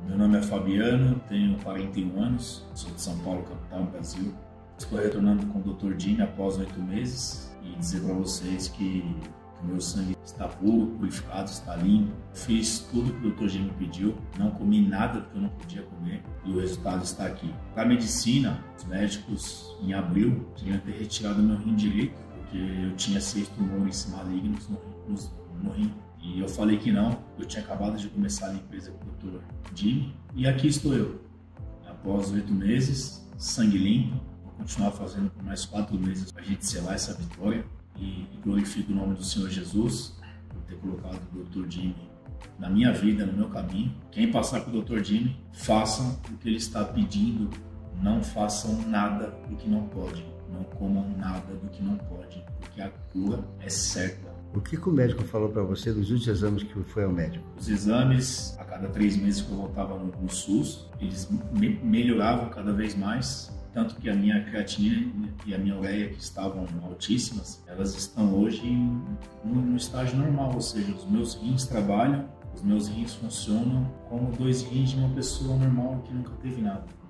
Meu nome é Fabiano, tenho 41 anos, sou de São Paulo, capital, Brasil. Estou retornando com o Dr. Jimmy após 8 meses e dizer para vocês que o meu sangue está puro, purificado, está limpo. Fiz tudo que o Dr. Jimmy pediu, não comi nada que eu não podia comer e o resultado está aqui. Para a medicina, os médicos em abril queriam ter retirado meu rim direito, porque eu tinha 6 tumores malignos no rim. E eu falei que não, eu tinha acabado de começar a limpeza com o Dr. Jimmy e aqui estou eu. Após 8 meses, sangue limpo, vou continuar fazendo por mais 4 meses para a gente selar essa vitória e glorifico o nome do Senhor Jesus por ter colocado o Dr. Jimmy na minha vida, no meu caminho. Quem passar com o Dr. Jimmy, façam o que ele está pedindo, não façam nada do que não pode, não comam nada do que não pode, porque a cura é certa. O que o médico falou para você dos últimos exames que foi ao médico? Os exames, a cada 3 meses que eu voltava no SUS, eles melhoravam cada vez mais, tanto que a minha creatinina e a minha ureia, que estavam altíssimas, elas estão hoje no estágio normal, ou seja, os meus rins trabalham, os meus rins funcionam como 2 rins de uma pessoa normal que nunca teve nada.